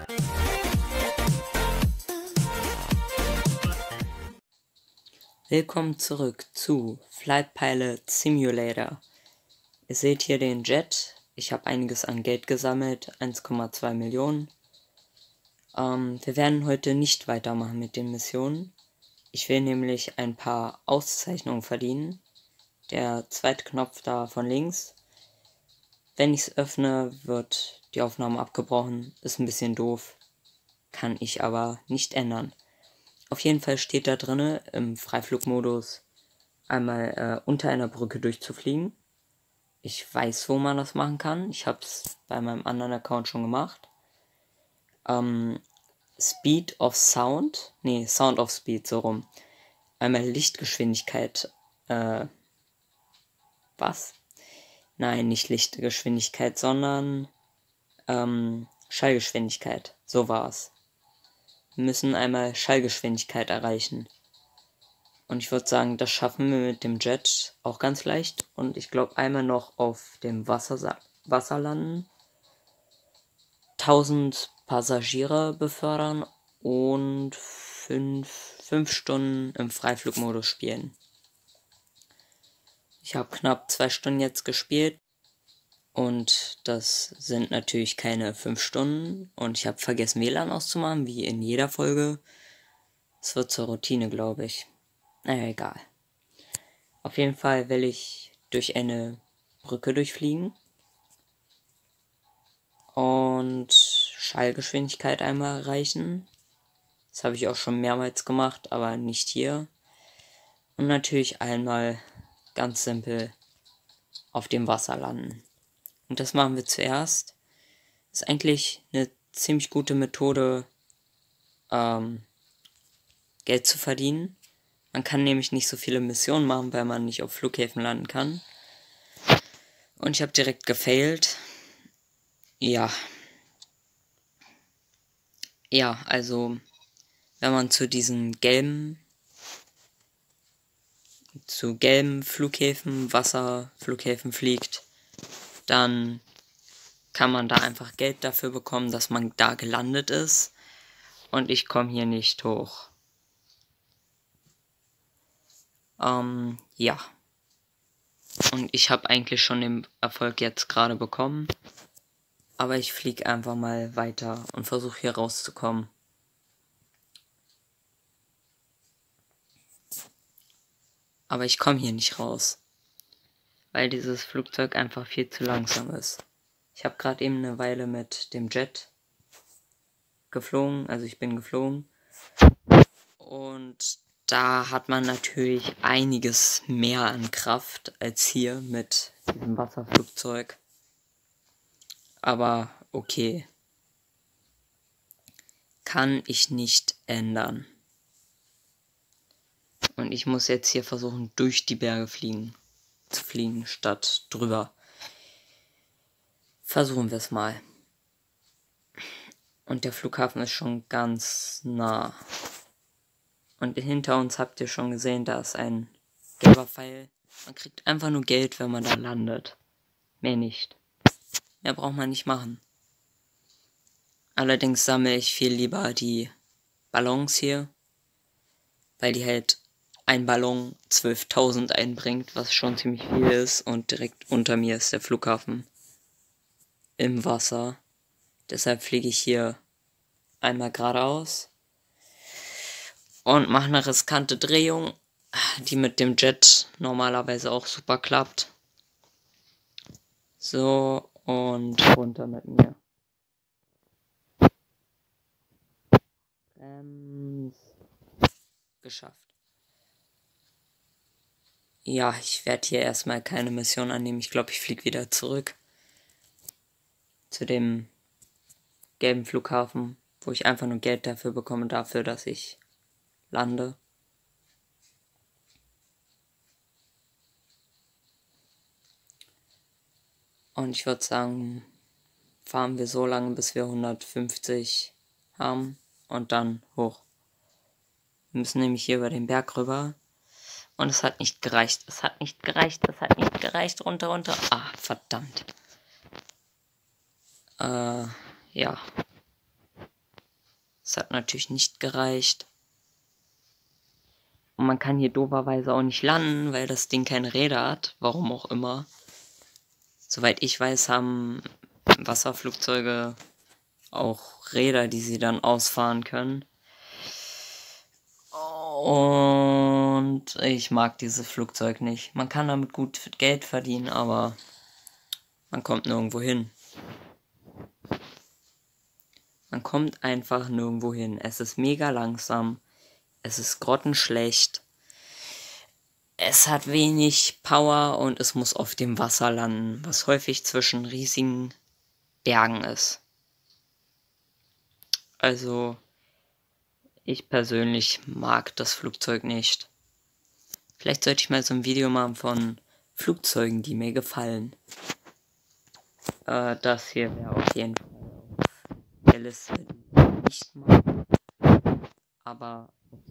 Willkommen zurück zu Flight Pilot Simulator. Ihr seht hier den Jet. Ich habe einiges an Geld gesammelt, 1,2 Millionen. Wir werden heute nicht weitermachen mit den Missionen. Ich will nämlich ein paar Auszeichnungen verdienen. Der zweite Knopf da von links. Wenn ich es öffne, wird die Aufnahme abgebrochen. Ist ein bisschen doof. Kann ich aber nicht ändern. Auf jeden Fall steht da drinne im Freiflugmodus einmal unter einer Brücke durchzufliegen. Ich weiß, wo man das machen kann. Ich habe es bei meinem anderen Account schon gemacht. Speed of Sound. Nee, Sound of Speed, so rum. Einmal Lichtgeschwindigkeit. Was? Nein, nicht Lichtgeschwindigkeit, sondern Schallgeschwindigkeit. So war es. Wir müssen einmal Schallgeschwindigkeit erreichen. Und ich würde sagen, das schaffen wir mit dem Jet auch ganz leicht. Und ich glaube, einmal noch auf dem Wasser landen. 1000 Passagiere befördern und 5 Stunden im Freiflugmodus spielen. Ich habe knapp 2 Stunden jetzt gespielt. Und das sind natürlich keine 5 Stunden. Und ich habe vergessen, WLAN auszumachen, wie in jeder Folge. Es wird zur Routine, glaube ich. Naja, egal. Auf jeden Fall will ich durch eine Brücke durchfliegen. Und Schallgeschwindigkeit einmal erreichen. Das habe ich auch schon mehrmals gemacht, aber nicht hier. Und natürlich einmal ganz simpel auf dem Wasser landen. Und das machen wir zuerst. Ist eigentlich eine ziemlich gute Methode, Geld zu verdienen. Man kann nämlich nicht so viele Missionen machen, weil man nicht auf Flughäfen landen kann. Und ich habe direkt gefailt. Ja. Ja, also, wenn man zu gelben Flughäfen, Wasserflughäfen fliegt, dann kann man da einfach Geld dafür bekommen, dass man da gelandet ist. Und ich komme hier nicht hoch. Ja. Und ich habe eigentlich schon den Erfolg jetzt gerade bekommen. Aber ich fliege einfach mal weiter und versuche hier rauszukommen. Aber ich komme hier nicht raus. Weil dieses Flugzeug einfach viel zu langsam ist. Ich habe gerade eben eine Weile mit dem Jet geflogen. Also ich bin geflogen. Und da hat man natürlich einiges mehr an Kraft als hier mit diesem Wasserflugzeug. Aber okay. Kann ich nicht ändern. Und ich muss jetzt hier versuchen, durch die Berge zu fliegen, statt drüber. Versuchen wir es mal. Und der Flughafen ist schon ganz nah. Und hinter uns habt ihr schon gesehen, da ist ein gelber Pfeil. Man kriegt einfach nur Geld, wenn man da landet. Mehr nicht. Mehr braucht man nicht machen. Allerdings sammle ich viel lieber die Ballons hier. Weil die halt ein Ballon 12.000 einbringt, was schon ziemlich viel ist. Und direkt unter mir ist der Flughafen im Wasser. Deshalb fliege ich hier einmal geradeaus. Und mache eine riskante Drehung, die mit dem Jet normalerweise auch super klappt. So, und runter mit mir. Geschafft. Ja, ich werde hier erstmal keine Mission annehmen. Ich glaube, ich fliege wieder zurück zu dem gelben Flughafen, wo ich einfach nur Geld dafür bekomme, dass ich lande. Und ich würde sagen, fahren wir so lange, bis wir 150 haben und dann hoch. Wir müssen nämlich hier über den Berg rüber. Und es hat nicht gereicht. Es hat nicht gereicht. Runter. Ah, verdammt. Ja. Es hat natürlich nicht gereicht. Und man kann hier dooferweise auch nicht landen, weil das Ding keine Räder hat. Warum auch immer. Soweit ich weiß, haben Wasserflugzeuge auch Räder, die sie dann ausfahren können. Und ich mag dieses Flugzeug nicht. Man kann damit gut Geld verdienen, aber man kommt nirgendwo hin. Man kommt einfach nirgendwo hin. Es ist mega langsam. Es ist grottenschlecht. Es hat wenig Power und es muss auf dem Wasser landen, was häufig zwischen riesigen Bergen ist. Also, ich persönlich mag das Flugzeug nicht. Vielleicht sollte ich mal so ein Video machen von Flugzeugen, die mir gefallen. Das hier wäre auf jeden Fall auf der Liste, die ich nicht mag. Aber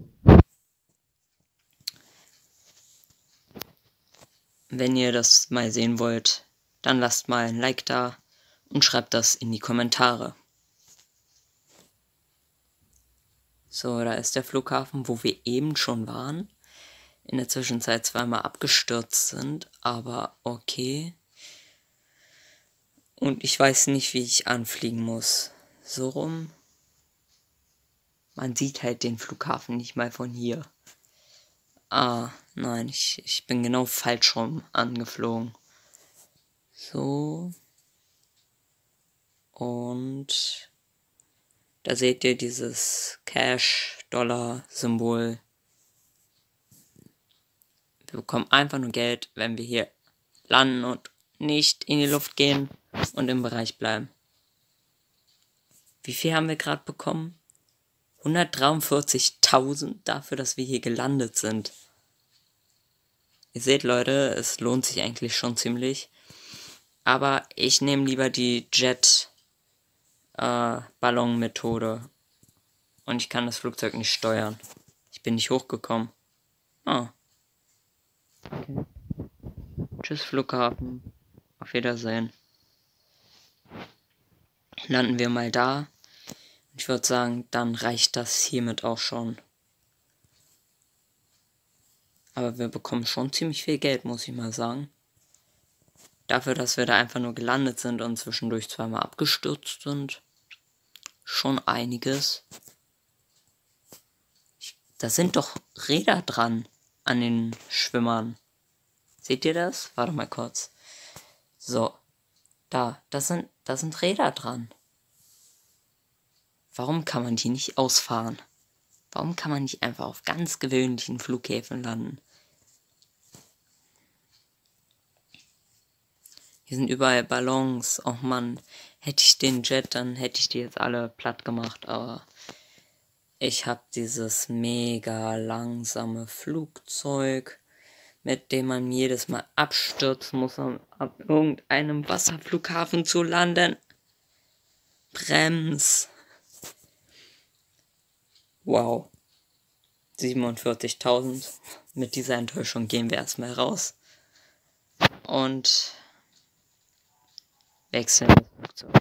wenn ihr das mal sehen wollt, dann lasst mal ein Like da und schreibt das in die Kommentare. So, da ist der Flughafen, wo wir eben schon waren. In der Zwischenzeit zweimal abgestürzt sind, aber okay. Und ich weiß nicht, wie ich anfliegen muss. So rum. Man sieht halt den Flughafen nicht mal von hier. Ah, nein, ich bin genau falsch rum angeflogen. So. Und da seht ihr dieses Cash-Dollar-Symbol. Wir bekommen einfach nur Geld, wenn wir hier landen und nicht in die Luft gehen und im Bereich bleiben. Wie viel haben wir gerade bekommen? 143.000 dafür, dass wir hier gelandet sind. Ihr seht, Leute, es lohnt sich eigentlich schon ziemlich. Aber ich nehme lieber die Jet-Ballon-Methode. Und ich kann das Flugzeug nicht steuern. Ich bin nicht hochgekommen. Ah. Okay. Tschüss, Flughafen. Auf Wiedersehen. Landen wir mal da. Ich würde sagen, dann reicht das hiermit auch schon. Aber wir bekommen schon ziemlich viel Geld, muss ich mal sagen. Dafür, dass wir da einfach nur gelandet sind und zwischendurch zweimal abgestürzt sind. Schon einiges. Da sind doch Räder dran an den Schwimmern. Seht ihr das? Warte mal kurz. So. Da sind Räder dran. Warum kann man die nicht ausfahren? Warum kann man nicht einfach auf ganz gewöhnlichen Flughäfen landen? Hier sind überall Ballons. Oh Mann, hätte ich den Jet, dann hätte ich die jetzt alle platt gemacht. Aber ich habe dieses mega langsame Flugzeug, mit dem man jedes Mal abstürzen muss, um ab irgendeinem Wasserflughafen zu landen. Brems. Wow. 47.000. Mit dieser Enttäuschung gehen wir erstmal raus. Und wechseln das Flugzeug.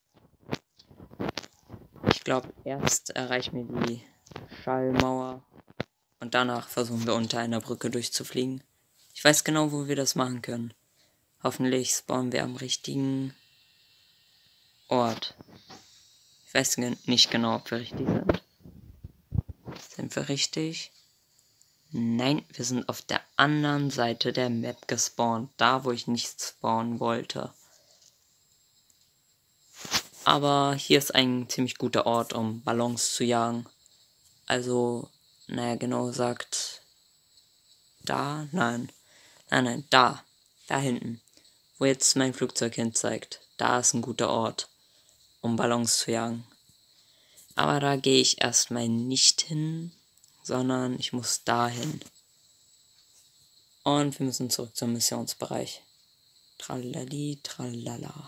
Ich glaube, erst erreichen wir die Schallmauer. Und danach versuchen wir unter einer Brücke durchzufliegen. Ich weiß genau, wo wir das machen können. Hoffentlich spawnen wir am richtigen Ort. Ich weiß nicht genau, ob wir richtig sind. Sind wir richtig? Nein, wir sind auf der anderen Seite der Map gespawnt. Da, wo ich nicht spawnen wollte. Aber hier ist ein ziemlich guter Ort, um Ballons zu jagen. Also, naja, genau gesagt, da, nein, da hinten, wo jetzt mein Flugzeug hin zeigt. Da ist ein guter Ort, um Ballons zu jagen. Aber da gehe ich erstmal nicht hin, sondern ich muss dahin. Und wir müssen zurück zum Missionsbereich. Tralali, tralala.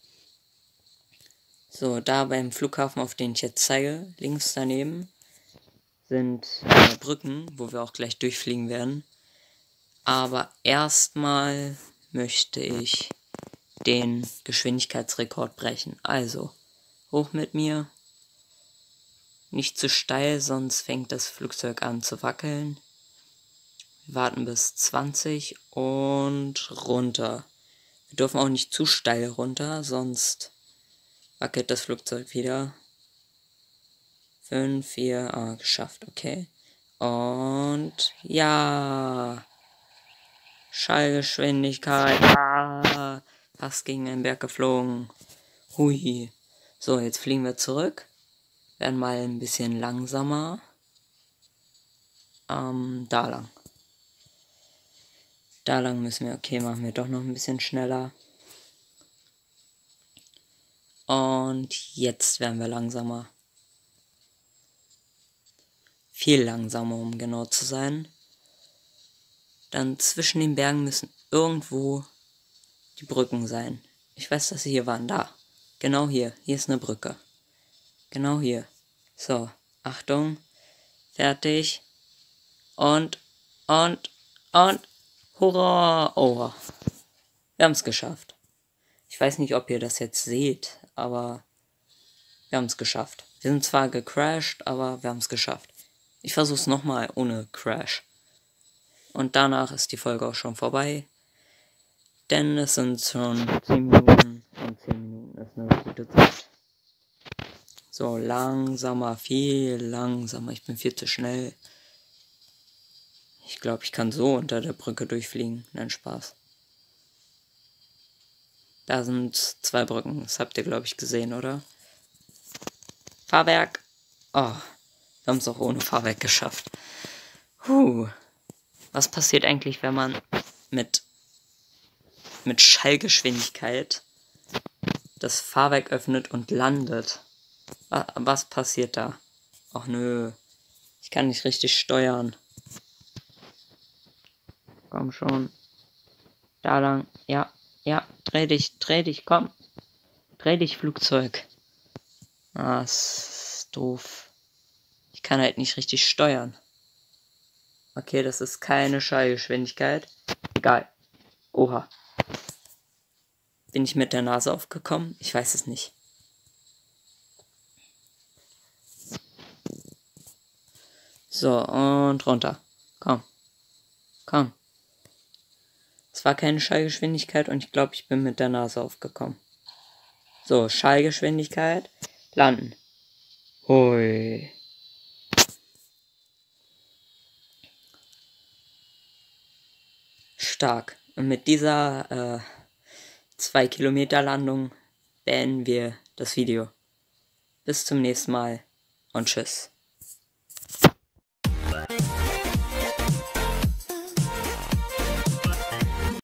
So, da beim Flughafen, auf den ich jetzt zeige, links daneben, sind Brücken, wo wir auch gleich durchfliegen werden. Aber erstmal möchte ich den Geschwindigkeitsrekord brechen. Also, hoch mit mir. Nicht zu steil, sonst fängt das Flugzeug an zu wackeln. Wir warten bis 20 und runter. Wir dürfen auch nicht zu steil runter, sonst wackelt das Flugzeug wieder. 5, 4, geschafft, okay. Und ja, Schallgeschwindigkeit, fast gegen einen Berg geflogen. Hui. So, jetzt fliegen wir zurück. Werden mal ein bisschen langsamer. Da lang. Da lang müssen wir, okay, machen wir doch noch ein bisschen schneller. Und jetzt werden wir langsamer. Viel langsamer, um genau zu sein. Dann zwischen den Bergen müssen irgendwo die Brücken sein. Ich weiß, dass sie hier waren. Da. Genau hier. Hier ist eine Brücke. Genau hier. So. Achtung. Fertig. Und. Hurra. Oh. Wir haben es geschafft. Ich weiß nicht, ob ihr das jetzt seht, aber wir haben es geschafft. Wir sind zwar gecrashed, aber wir haben es geschafft. Ich versuche es nochmal ohne Crash. Und danach ist die Folge auch schon vorbei. Denn es sind schon 10 Minuten und 10 Minuten ist eine gute Zeit. So, langsamer, viel langsamer. Ich bin viel zu schnell. Ich glaube, ich kann so unter der Brücke durchfliegen. Nein, Spaß. Da sind 2 Brücken. Das habt ihr, glaube ich, gesehen, oder? Fahrwerk. Oh, wir haben es auch ohne Fahrwerk geschafft. Was passiert eigentlich, wenn man mit Schallgeschwindigkeit das Fahrwerk öffnet und landet? Was passiert da? Ach nö. Ich kann nicht richtig steuern. Komm schon. Da lang. Ja. Dreh dich, komm. Dreh dich, Flugzeug. Ist doof. Ich kann halt nicht richtig steuern. Okay, das ist keine Schallgeschwindigkeit. Egal. Oha. Bin ich mit der Nase aufgekommen? Ich weiß es nicht. So, und runter. Komm. Es war keine Schallgeschwindigkeit und ich glaube, ich bin mit der Nase aufgekommen. So, Schallgeschwindigkeit. Landen. Hui. Stark. Und mit dieser 2 Kilometer Landung beenden wir das Video. Bis zum nächsten Mal und tschüss.